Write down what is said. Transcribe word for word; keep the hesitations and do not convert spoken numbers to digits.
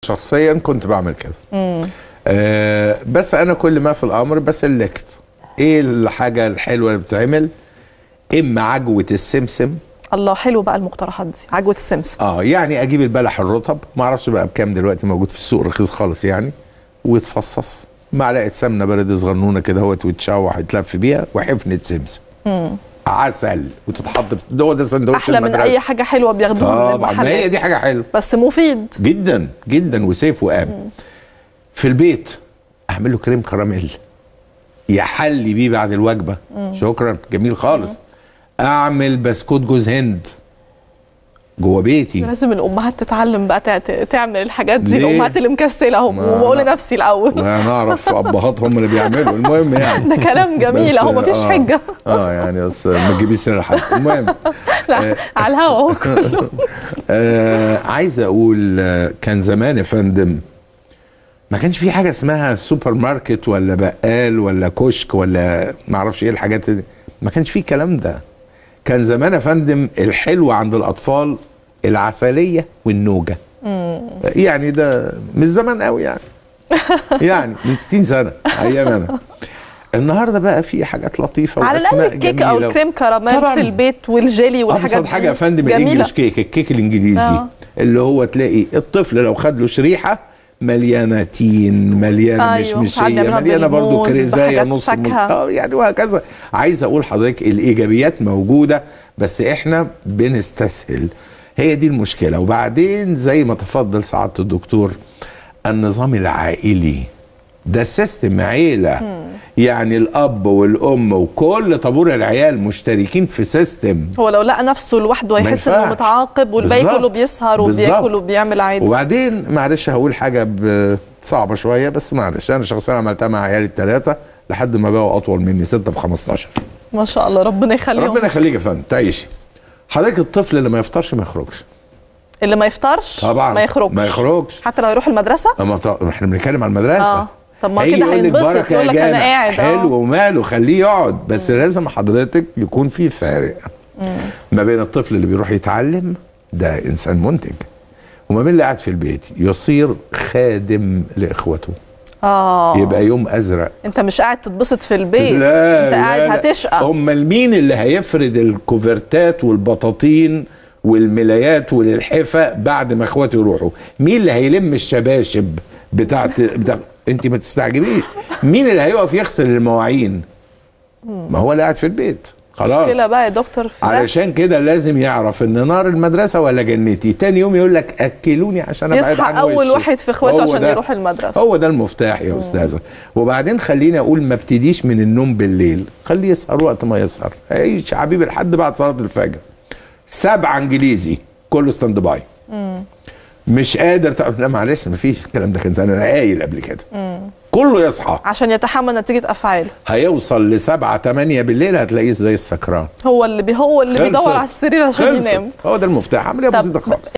شخصيا كنت بعمل كده. آه بس انا كل ما في الامر بسلكت ايه الحاجه الحلوه اللي بتتعمل. اما عجوه السمسم. الله، حلو بقى المقترحات دي، عجوه السمسم. اه يعني اجيب البلح الرطب، ما اعرفش بقى بكام دلوقتي، موجود في السوق رخيص خالص يعني، ويتفصص معلقه سمنه بلدي صغنونه كده اهوت، ويتشوح يتلف بيها، وحفنه سمسم. امم عسل، وتتحط في ده ده سندوتش احلى من اي حاجه حلوه بياخدوها من المحلات. طبعا، هي دي حاجه حلوه بس مفيد جدا جدا وسيف وآمن. في البيت اعمل له كريم كراميل يحلي بيه بعد الوجبه. مم. شكرا، جميل خالص. مم. اعمل بسكوت جوز هند جوه بيتي. لازم الامهات تتعلم بقى تعمل الحاجات دي، الامهات اللي مكسله اهو، وبقول لنفسي الاول انا اعرف ابهات هم اللي بيعملوا. المهم يعني ده كلام جميل اهو، مفيش آه حجه. اه يعني بس ما تجيبيش سر حد. المهم آه على الهوا اهو كله. آه عايز اقول آه كان زمان يا فندم ما كانش في حاجه اسمها سوبر ماركت ولا بقال ولا كشك ولا ما اعرفش ايه الحاجات دي، ما كانش في الكلام ده. كان زمان يا فندم الحلو عند الاطفال العسليه والنوجه. مم. يعني ده مش زمان قوي يعني يعني من ستين سنه ايام انا. النهارده بقى في حاجات لطيفه على الاقل الكيك او الكريم كراميل في البيت والجيلي والحاجات دي. ابسط حاجه يا فندم الانجليش كيك، الكيك الانجليزي. آه. اللي هو تلاقي الطفل لو خد له شريحه مليانه تين، مليانه أيوه. مشمشيه، مليانه برضو كريزايه نص اه يعني وهكذا. عايز اقول لحضرتك الايجابيات موجوده، بس احنا بنستسهل، هي دي المشكله. وبعدين زي ما تفضل سعاده الدكتور، النظام العائلي ده سيستم عيله. مم. يعني الاب والام وكل طابور العيال مشتركين في سيستم. هو لو لقى نفسه لوحده هيحس انه متعاقب، والباقي كله بيسهر وبياكل وبيعمل عادي. وبعدين معلش هقول حاجه صعبه شويه، بس معلش انا شخصيا عملتها مع عيالي الثلاثه لحد ما بقوا اطول مني، ستة في خمستاشر. ما شاء الله، ربنا يخليهم. ربنا يخليك يا فندم، تعيشي. حضرتك الطفل اللي ما يفطرش ما يخرجش. اللي ما يفطرش طبعا ما يخرجش ما يخرجش حتى لو يروح المدرسه. اما احنا بنتكلم عن المدرسه. اه طب ما كده هينبسط، يقول لك انا قاعد. حلو وماله، خليه يقعد، بس مم. لازم حضرتك يكون في فارق مم. ما بين الطفل اللي بيروح يتعلم ده انسان منتج، وما بين اللي قاعد في البيت يصير خادم لاخوته. اه يبقى يوم ازرق. انت مش قاعد تتبسط في البيت، لا انت قاعد لا هتشقى. امال مين اللي هيفرد الكوفرتات والبطاطين والملايات واللحفه بعد ما اخواته يروحوا؟ مين اللي هيلم الشباشب بتاعت بتاع... انت ما تستعجبيش. مين اللي هيقف يغسل المواعين؟ ما هو اللي قاعد في البيت. خلاص مشكله بقى يا دكتور. في علشان كده لازم يعرف ان نار المدرسه ولا جنتي. تاني يوم يقول لك اكلوني عشان ابعد عن وشي. يصحى اول واحد في اخواته عشان يروح المدرسه. هو ده المفتاح يا استاذه. وبعدين خليني اقول ما ابتديش من النوم بالليل، خليه يسهر وقت ما يسهر، هيعيش حبيبي لحد بعد صلاه الفجر. سبعه انجليزي كله ستاند باي. مم. مش قادر تعرف. لا معلش مفيش الكلام ده، كان زمان انا قايل قبل كده. مم. كله يصحى عشان يتحمل نتيجه افعاله. هيوصل لسبعة تمانية بالليل هتلاقيه زي السكران. هو اللي بي هو اللي بيدور على السرير عشان ينام. هو ده المفتاح، عمليه بسيطه خالص.